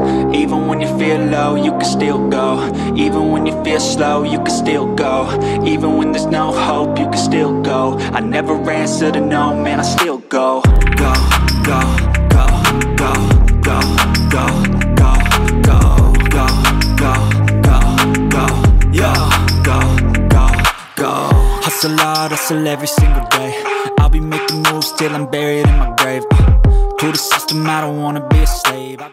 Even when you feel low, you can still go. Even when you feel slow, you can still go. Even when there's no hope, you can still go. I never answer to no, man, I still go. Go, go, go, go, go, go, go, go, go, go, go, go, yo, go, go, go. Hustle hard, hustle every single day. I'll be making moves till I'm buried in my grave. To the system, I don't wanna be a slave.